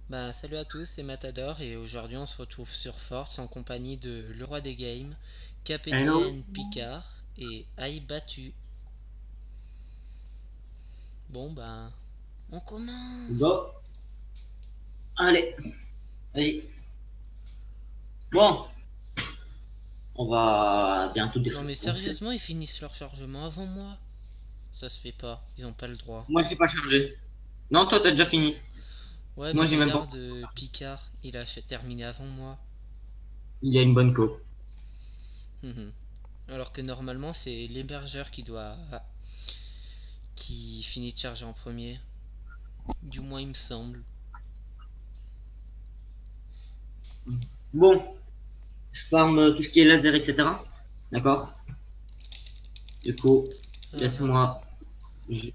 Bah salut à tous, c'est Matador et aujourd'hui on se retrouve sur Force en compagnie de Le Roi des Games, Hello. Capitaine Picard et Aïe Battu. Bon bah on commence. Bon, allez, vas-y. Bon, on va bientôt Non mais défoncer. sérieusement ils finissent leur chargement avant moi. Ça se fait pas, ils ont pas le droit. Moi, c'est pas chargé. Non, toi, t'as déjà fini. Ouais Moi, mais j'ai même pas. regarde Picard, il a terminé avant moi. Il y a une bonne co. Mhm. Alors que normalement c'est l'hébergeur qui finit de charger en premier. Du moins il me semble. Bon, je farm tout ce qui est laser, etc. D'accord. Du coup, Ah, laisse-moi. je-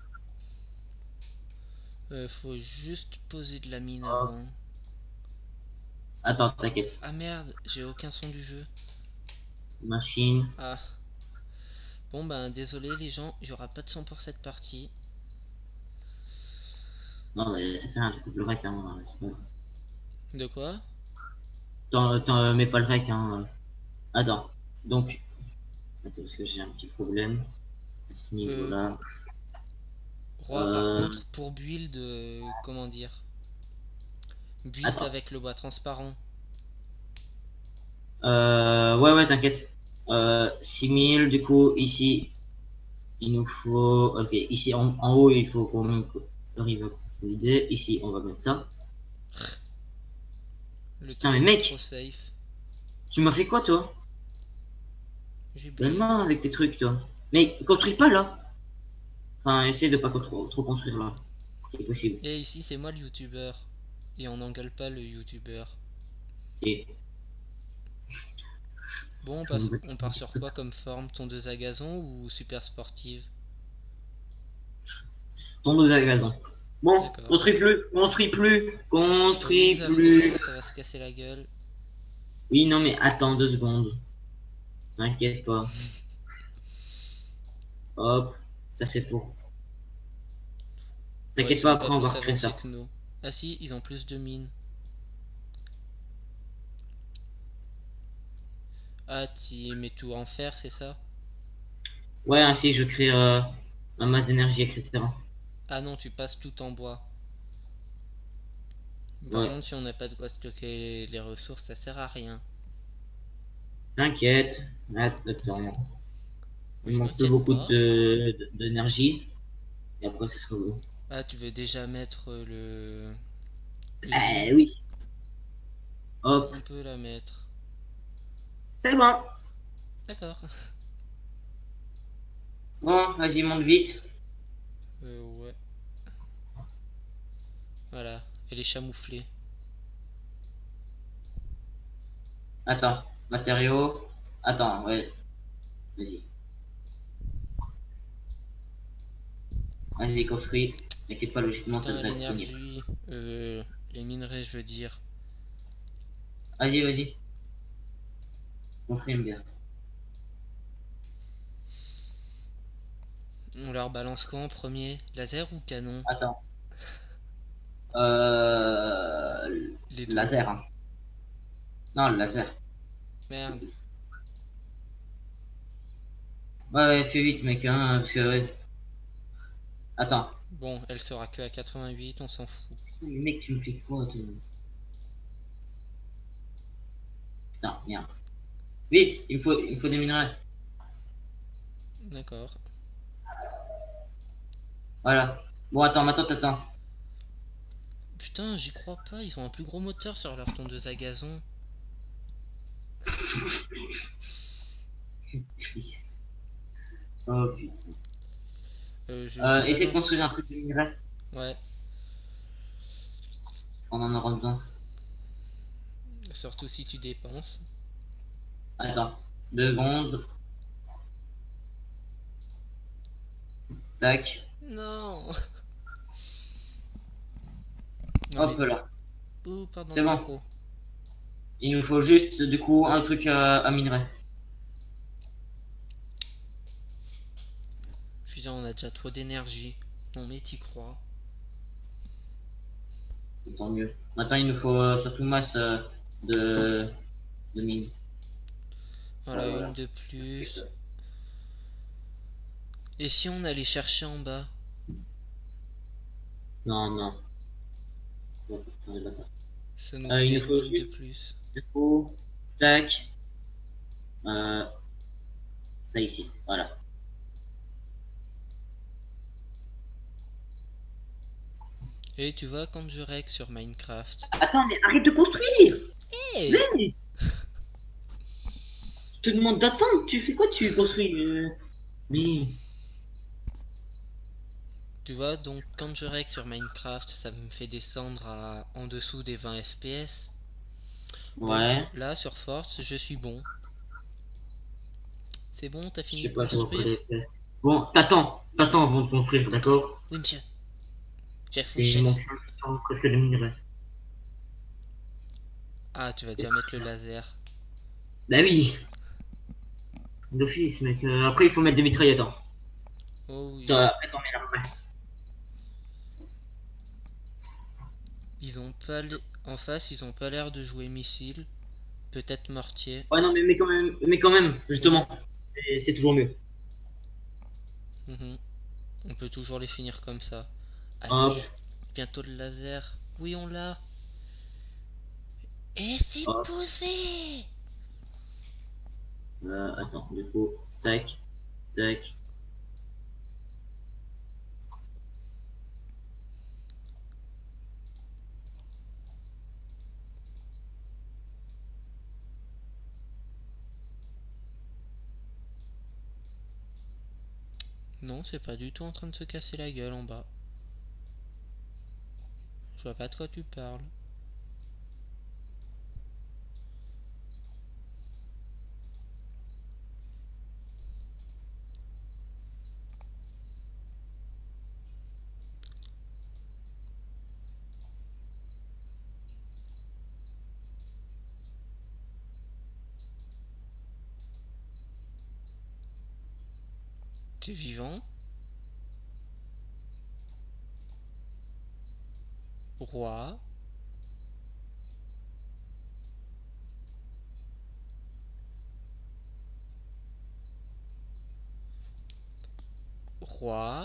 faut juste poser de la mine Hop. avant. Attends, t'inquiète. Ah merde, j'ai aucun son du jeu. Machine. Ah, bon ben désolé les gens, il n'y aura pas de son pour cette partie. Non, mais ça fait un truc le rec, hein. C'est pas- De quoi? T'en mets pas le rec, hein. Attends. Donc, attends, parce que j'ai un petit problème à ce Euh, niveau-là. Roi par Euh, contre, pour build, comment dire? Build attends. avec le bois transparent. Ouais, ouais, t'inquiète. 6000, du coup, ici, il nous faut. Ok, ici en haut, il faut qu'on arrive à consolider. Ici, on va mettre ça. Le Putain, truc mais il est trop mec, safe. tu m'as fait quoi, toi? J'ai build. Donne-moi avec tes trucs, toi. Mais construis pas là. Enfin, essaie de pas trop construire là. C'est possible. Et ici c'est moi le youtubeur. Et on n'engueule pas le youtubeur. Et Bon, on part sur quoi comme forme? Tondeuse à gazon ou super sportive? tondeuse à gazon. Bon, D'accord. construis plus, construis plus, Oui, construis sinon plus. ça va se casser la gueule. Oui, non, mais attends 2 secondes. T'inquiète pas. Hop, ça c'est pour. Ouais, ils T'inquiète pas, sont pas après on va plus recréer avancés ça. que nous. Ah si, ils ont plus de mines. Ah, tu mets tout en fer, c'est ça? Ouais, ainsi je crée ma masse d'énergie, etc. Ah non, tu passes tout en bois. Par Ouais, contre, si on n'a pas de quoi stocker les ressources, ça sert à rien. t'inquiète. Attends, Mais il je manque plus m'inquiète beaucoup pas. d'énergie. Et après, ce sera bon. Ah, tu veux déjà mettre l'usine? Eh oui, hop, On peut la mettre. c'est bon. D'accord. Bon, vas-y, monte vite. Ouais. Voilà. Elle est camouflée. Attends, matériaux. Attends, ouais, vas-y. Vas-y, construis. T'inquiète pas, logiquement, ça Putain, devrait tenir. l'énergie. Les minerais, je veux dire. Vas-y, vas-y, construis bien. On leur balance quoi en premier? Laser ou canon? Attends. Euh... Les deux. Laser, hein. Non, le laser. Merde. Ouais, ouais, fais vite, mec, hein, parce que, ouais. Attends. Bon, elle sera que à 88, on s'en fout. Mais mec, tu me fais quoi, toi? Putain, merde. Vite, il me faut des minerais. D'accord. Voilà. Bon, attends. Putain, j'y crois pas, ils ont un plus gros moteur sur leur tondeuse à gazon. Oh putain. Je Essaie de construire balance. un truc de minerais. Ouais, On en aura besoin. surtout si tu dépenses. Attends. 2 secondes. Tac. Non. Non mais... Hop là. Ouh, pardon C'est le bon. micro. Il nous faut juste, du coup, un truc à minerais. Putain, on a déjà trop d'énergie. Non mais t'y crois. tant mieux. Maintenant, il nous faut surtout masse de, de mine. Voilà, Voilà. une de plus. Et si on allait chercher en bas? Non, non. Non, putain, les bâtards. Ça nous Il fait nous une faut mine de juste, plus. du coup, tac, euh, ça ici. Voilà. Et tu vois, quand je règle sur Minecraft. Attends, mais arrête de construire! Hey! Mais je te demande d'attendre, tu fais quoi? Tu construis mais Tu vois, donc quand je règle sur Minecraft, ça me fait descendre à en dessous des 20 FPS. Bon, ouais, là sur Force, je suis bon. C'est bon, t'as je fini sais de pas trop quoi construire? les fesses. Bon, t'attends avant de construire, D'accord. d'accord? Oui, monsieur. Chef, oui, Et il manque chef. 500, presque de minerais. Ah, tu vas déjà mettre le laser. Bah oui, d'office, mec. Après, il faut mettre des mitraillettes. Hein. Oh oui. Après, t'en mets la masse. Ils ont pas en face, ils ont pas l'air de jouer missile. Peut-être mortier. Ouais, non, mais quand même, Oui. justement, c'est toujours mieux. Mhm. On peut toujours les finir comme ça. Hop, Allez, bientôt le laser. Oui, on l'a. Et c'est hop. posé. Attends, du coup, tac, tac. Non, c'est pas du tout en train de se casser la gueule en bas. Je vois pas de quoi tu parles. T'es vivant? Roi? Roi?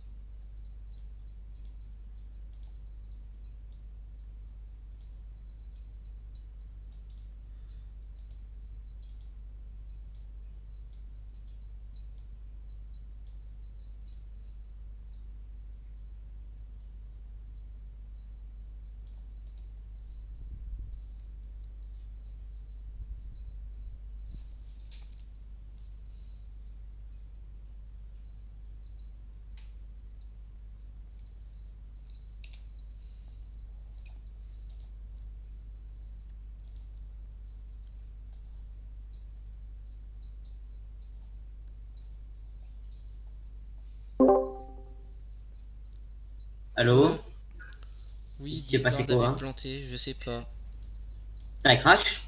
Allô? Il Oui, s'est passé Discord quoi? avait Hein. planté, je sais pas. T'as crash?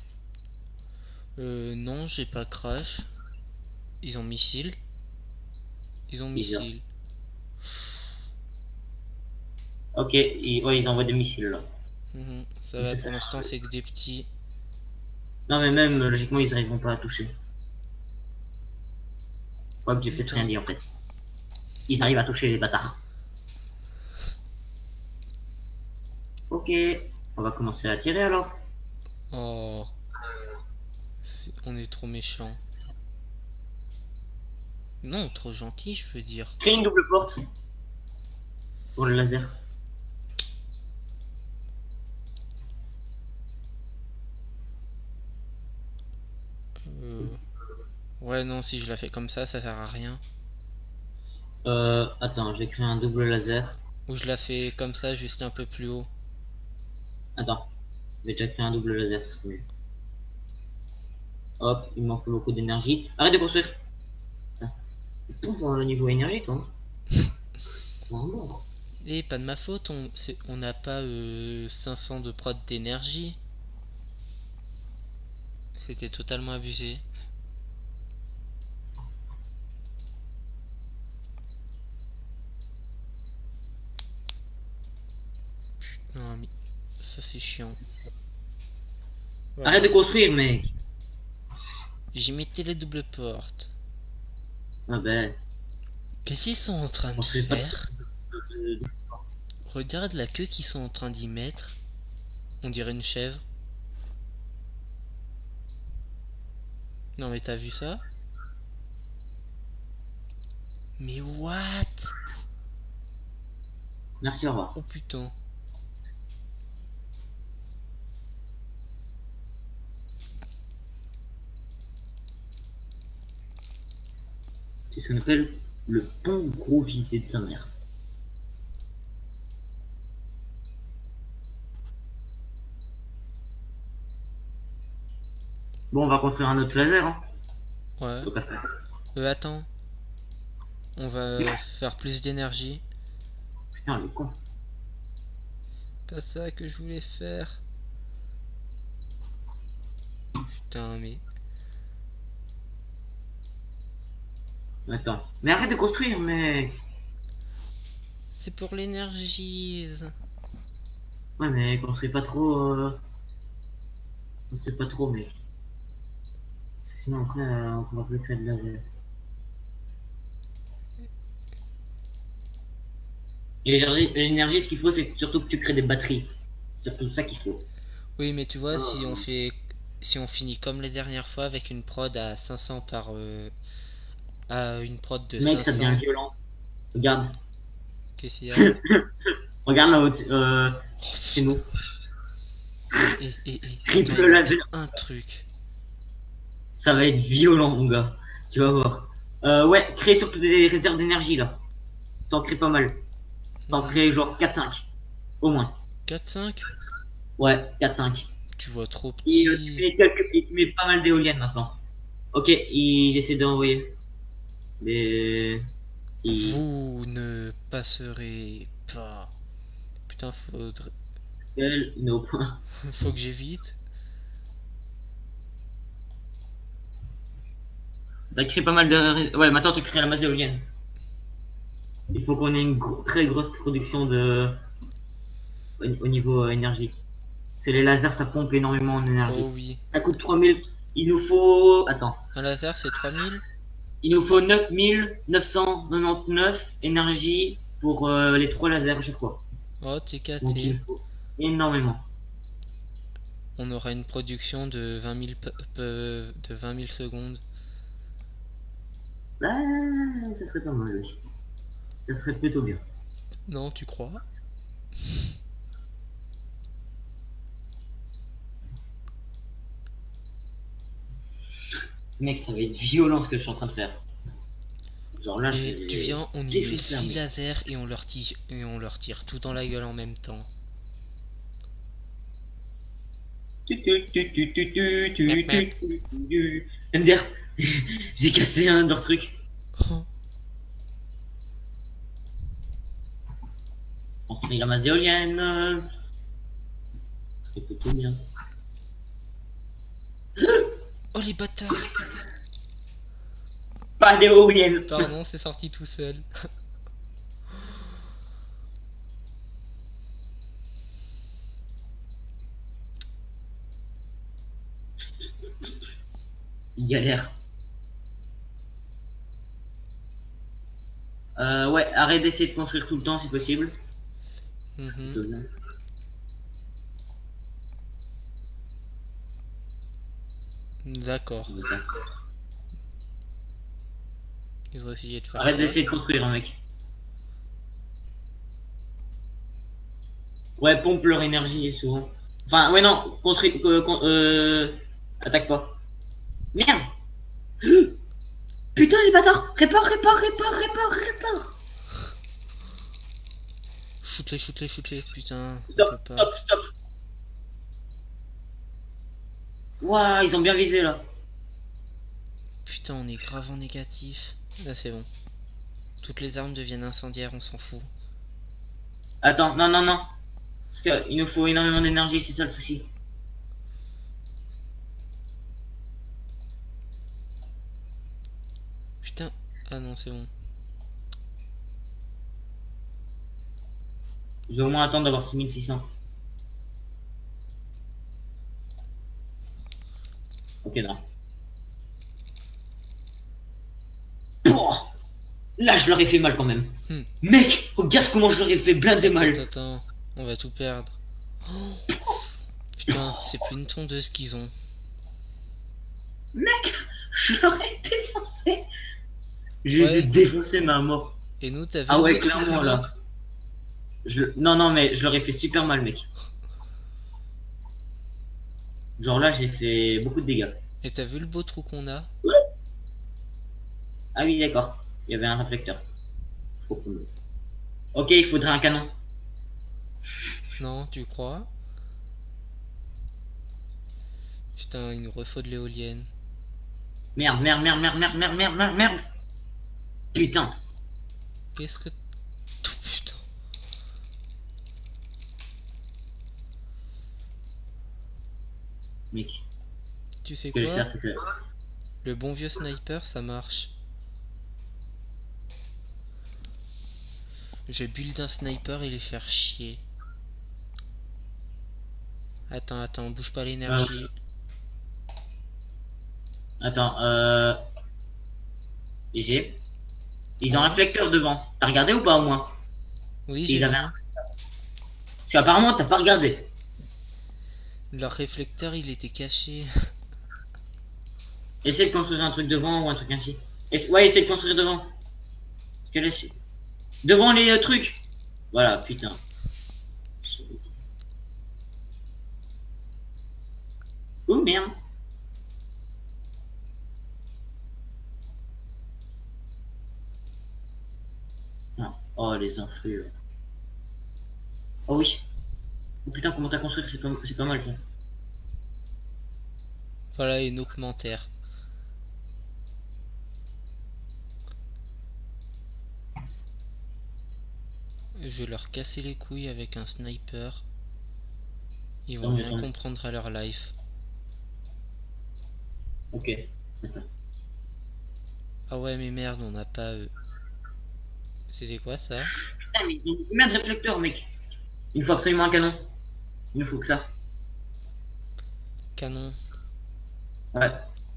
Non, j'ai pas crash. Ils ont missile. Ils ont Bizarre. missile. Ok, ouais, ils envoient des missiles là. Mhm. Ça Mais va, c'est pour pas l'instant, grave. c'est que des petits. Non, mais même logiquement, ils n'arriveront pas à toucher. Ouais, j'ai peut-être rien Putain. dit en fait. Ils arrivent à toucher les bâtards. Ok, on va commencer à tirer alors. Oh, on est trop méchants. Non, trop gentil, je veux dire. Crée une double porte pour le laser. Euh... Ouais, non, si je la fais comme ça sert à rien. Attends, je vais créer un double laser. Ou je la fais comme ça, juste un peu plus haut. Attends, je vais déjà créer un double laser, c'est mieux. Hop, il manque beaucoup d'énergie. Arrête de construire. Putain, pour le niveau énergie, toi. Vraiment. Et pas de ma faute, on n'a pas 500 de prod d'énergie. C'était totalement abusé. Non, mais Ça c'est chiant. Arrête Voilà. de construire, mec. J'y mettais les doubles portes. Ah ben, Qu'est-ce qu'ils sont en train de construis pas. faire? Regarde la queue qu'ils sont en train d'y mettre. On dirait une chèvre. Non mais t'as vu ça? Mais what? Merci, au revoir. Oh putain. C'est ce qu'on appelle le pont gros visé de sa mère. Bon, on va construire un autre laser, hein. Ouais. Faut pas faire. Attends. On va faire plus d'énergie. Putain, le con. Pas ça que je voulais faire. Putain mais... Attends. Mais arrête de construire, mec. C'est pour l'énergie. Ouais, mais construis pas trop. Construis pas trop, mec. Parce que sinon, après, on pourra plus créer de laser. Et l'énergie, ce qu'il faut, c'est surtout que tu crées des batteries. C'est surtout ça qu'il faut. Oui mais tu vois, si on Oh. fait... Si on finit comme les dernières fois avec une prod à 500 par... à une prod de Mec, ça devient 500... violent. Regarde. Qu'est-ce qu'il y a? Regarde là-haut, Oh chez nous. Attends, Triple il va laser. faire un truc. Ça va être violent, mon gars. Tu vas voir. Ouais, crée surtout des réserves d'énergie là. T'en crées pas mal. T'en crées genre 4-5. Au moins. 4-5? Ouais, 4-5. Tu vois trop Et petit. tu mets pas mal d'éoliennes maintenant. Ok, il essaie d'envoyer. Mais. Vous ne passerez pas. Putain, No. faut que j'évite. T'as créé pas mal de. Ouais, maintenant tu crées la masse éolienne. Il faut qu'on ait une très grosse production de. Au niveau énergie. C'est les lasers, ça pompe énormément en énergie. Oh oui. Ça coûte 3000. Il nous faut. Attends. Un laser, c'est 3000? Il nous faut 9999 énergie pour les 3 lasers à chaque fois. Oh, t'es Donc il caté. nous faut énormément. On aura une production de 20 000, de 20 000 secondes. Ah, ça serait pas mal, oui. Ça serait plutôt bien. Non, tu crois? Mec, ça va être violent ce que je suis en train de faire. Genre là, Et tu viens, on y met défoncer un 6 mec. lasers et on leur tire tout dans la gueule en même temps. MDR, j'ai cassé un de leurs trucs. Construire la masse éolienne. C'est plutôt bien. Oh les bâtards! Pas d'éolienne. Pardon, c'est sorti tout seul. Il galère. Ouais, arrête d'essayer de construire tout le temps si possible. Mhm. D'accord. Ils ont essayé de faire Arrête quoi? d'essayer de construire, un mec. Ouais, pompe leur énergie souvent. Enfin, ouais, non, construis. Attaque pas. Merde. Putain, les bâtards. Répare. Shoot-les, shoot-les, shoot-les. Putain, on Stop, peut pas. stop. Waouh, ils ont bien visé là. Putain, on est grave en négatif. Là, c'est bon. Toutes les armes deviennent incendiaires, on s'en fout. Attends, non. Parce qu'il nous faut énormément d'énergie, c'est ça le souci. Putain. Ah non, c'est bon. Je vais au moins attendre d'avoir 6600. Ok, non. Pouah, là, je leur ai fait mal quand même. Hmm. Mec, regarde comment je leur ai fait blindé mal. Attends, on va tout perdre. Oh, putain, c'est plus une tondeuse qu'ils ont. Mec, je leur ai défoncé. Je les ai Ouais. défoncés, mais à mort. Et nous, t'as vu Ah le ouais, beau truc clairement, qu'on a? là. Non, non, mais je leur ai fait super mal, mec. Genre là, j'ai fait beaucoup de dégâts. Et t'as vu le beau trou qu'on a? Ah oui, d'accord. Il y avait un réflecteur. Je comprends. Ok, il faudrait un canon. Non, tu crois? Putain, il nous refaut de l'éolienne. Merde, merde, merde, merde, merde, merde, merde, merde, merde. Putain. Qu'est-ce que... Oh, putain. Mec, Tu sais ce que je quoi? sais, c'est que... Le bon vieux sniper, ça marche. Je build un sniper et les faire chier. Attends, bouge pas l'énergie. Attends, GG. Ils ont un Ouais. réflecteur devant. T'as regardé ou pas au moins? Oui, j'ai Ils vu. avaient un... Parce qu'apparemment, t'as pas regardé. Leur réflecteur, il était caché. Essaye de construire un truc devant ou un truc ainsi. Ouais, essaye de construire devant. Parce que là, devant les trucs. Voilà, putain. Oh merde. Ah. Oh, les influx. Oh oui. Oh putain, comment t'as construit, c'est pas mal ça. Voilà une augmentaire. Je vais leur casser les couilles avec un sniper. Ils vont bien comprendre à leur life. Ok. Attends. Ah ouais, mais merde, on n'a pas... C'était quoi ça? Putain, mais ils ont combien de réflecteurs, mec? Il faut absolument un canon. Il ne faut que ça. Canon. Ouais.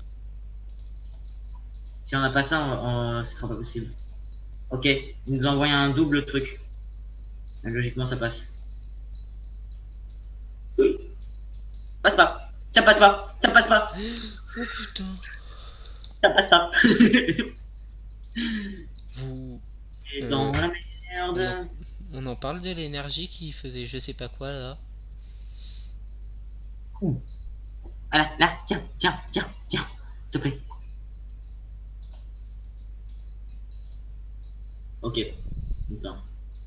Si on n'a pas ça, ce sera pas possible. Ok, il nous envoie un double truc. Logiquement, ça passe. Oui. Passe pas. Ça passe pas. Ça passe pas. Oh putain. Ça passe pas. Vous... Et dans la merde. On en parle de l'énergie qui faisait je sais pas quoi là. Ah là, là, tiens, tiens, tiens, tiens. S'il te plaît. Ok. Attends.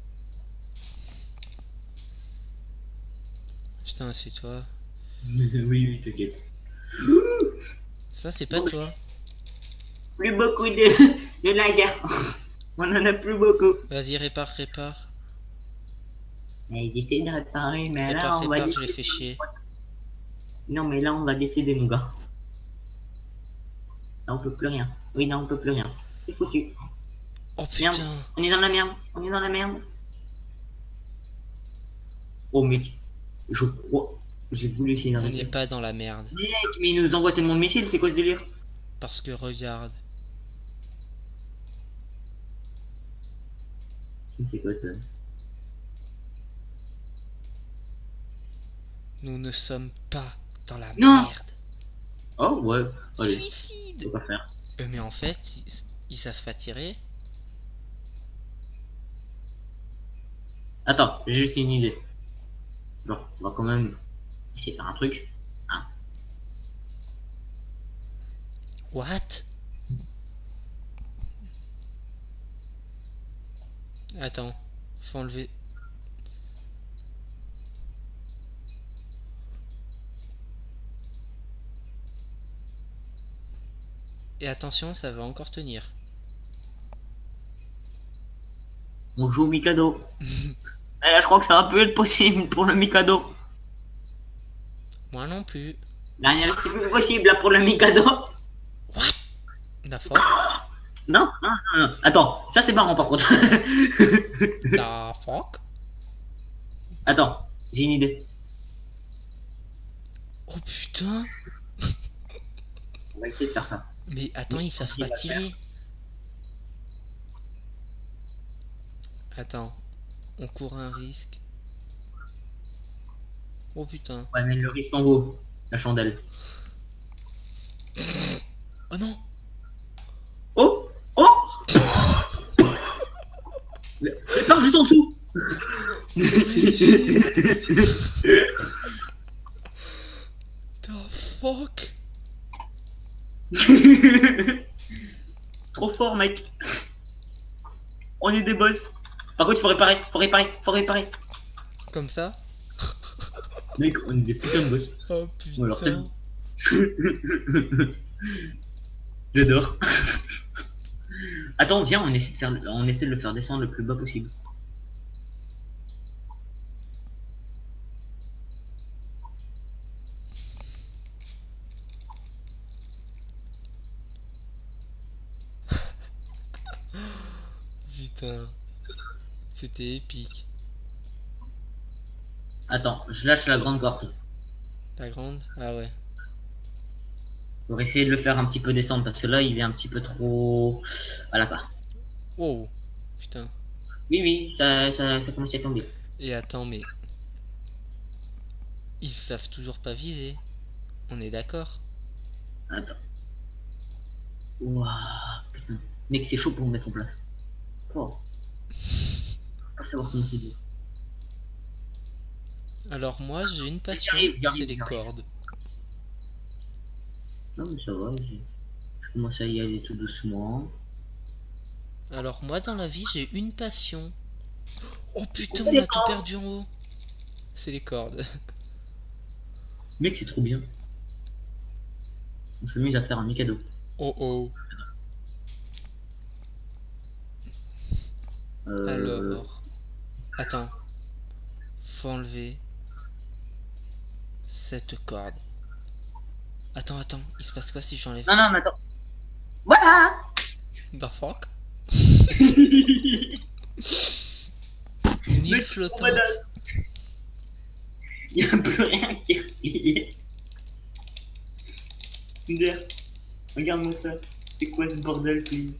Putain, c'est toi. Oui, oui, t'inquiète. Ça, c'est pas toi. Plus beaucoup de lasers. On en a plus beaucoup. Vas-y, répare. Mais ils essaient de réparer, mais là, on va Répare, je décéder. les fais chier. Non, mais là, on va décéder, mon gars. Là, on peut plus rien. Oui, là, on peut plus rien. C'est foutu. Oh Merde. putain. On est dans la merde. On est dans la merde. Oh, mec. Je crois. J'ai voulu essayer On d'arrêter. n'est pas dans la merde. Mec, mais il nous envoie tellement de missiles, c'est quoi ce délire? Parce que regarde. C'est quoi ça? Nous ne sommes pas dans la Non. merde. Oh, ouais. Allez. Suicide. Faut pas faire. Mais en fait, ils savent pas tirer. Attends, j'ai juste une idée. Bon, on va quand même essayer de faire un truc. Hein. What? Attends, faut enlever. Et attention, ça va encore tenir. On joue au Mikado. Et là, je crois que ça va plus être possible pour le Mikado. Moi non plus. Là, c'est plus possible là, pour le Mikado. What? La fuck? Non, non, non, non. Attends, ça c'est marrant par contre. La fuck? Attends, j'ai une idée. Oh putain. va essayer de faire ça. Mais attends, ils savent pas tirer. Attends, on court un risque. Oh putain. Ouais, mais le risque en vaut la chandelle. Oh non. Oh! Oh! Prépare juste en dessous! The fuck? Trop fort, mec! On est des boss! Par contre, il faut réparer, faut réparer, faut réparer! Comme ça? Mec, on est des putains de boss. Oh Ou alors, putain. J'adore. Attends, viens, on essaie de le faire descendre le plus bas possible. Putain. C'était épique. Attends, je lâche la grande corde. La grande? Ah ouais. Pour essayer de le faire un petit peu descendre parce que là il est un petit peu trop. Voilà quoi. Oh. Putain. Oui, oui, ça commence à tomber. Et attends, mais... Ils savent toujours pas viser. On est d'accord? Attends. Ouah, putain. Mec, c'est chaud pour me mettre en place. Oh. Pas savoir comment c'est dur. Alors moi, j'ai une passion, J'y arrive, c'est les j'y arrive. cordes. Non, mais ça va, je commence à y aller tout doucement. Alors moi, dans la vie, j'ai une passion. Oh putain, C'est on les a tout cordes. perdu en haut. C'est les cordes. Mec, c'est trop bien. On s'amuse à faire un Mikado. Oh oh. Alors... Attends. Faut enlever... cette corde. Attends, il se passe quoi si j'enlève... Non, non, mais attends. Voilà. The fuck? Une île Mec, flottante. voilà. Il n'y a plus rien qui est relié. D'ailleurs, regarde-moi ça. C'est quoi ce bordel, puis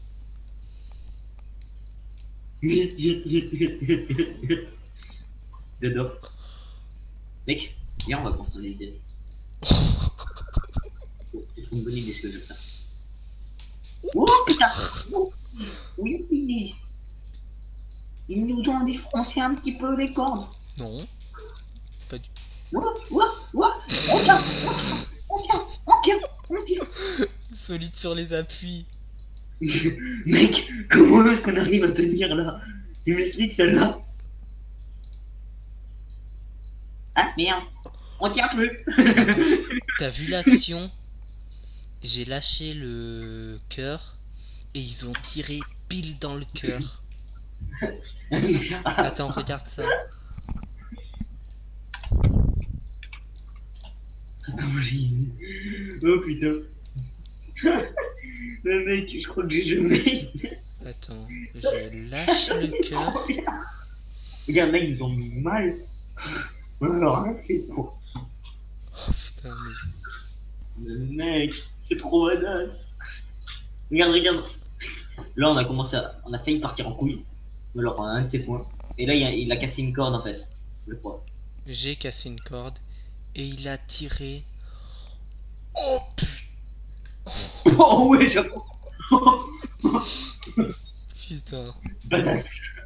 J'adore. Mec, viens, on va prendre ton idée. C'est une bonne idée ce que je vais faire. Oh putain! Oh. Oui, oui. Ils nous ont défoncé un petit peu les cordes. Non. Pas du... Ouah, ouah, ouah. On tient, on tient, on tient, on tient. Solide sur les appuis. Mec, comment est-ce qu'on arrive à tenir là? Tu m'expliques celle-là? Ah merde, on tient plus. T'as vu l'action? J'ai lâché le cœur et ils ont tiré pile dans le cœur. Attends, regarde ça. Ça t'enregistre. Oh putain. Le mec, je crois que j'ai jamais. Attends, je lâche le cœur. Regarde, mec, ils ont mis mal. Alors, hein, c'est trop. Oh putain, mais... Le mec, c'est trop badass. Regarde, regarde. Là, on a commencé à... On a failli partir en couille. Alors, un de ses points. Et là, il a cassé une corde en fait. Je crois. J'ai cassé une corde et il a tiré. Oh putain. Oh ouais, j'avoue. Putain. Badass.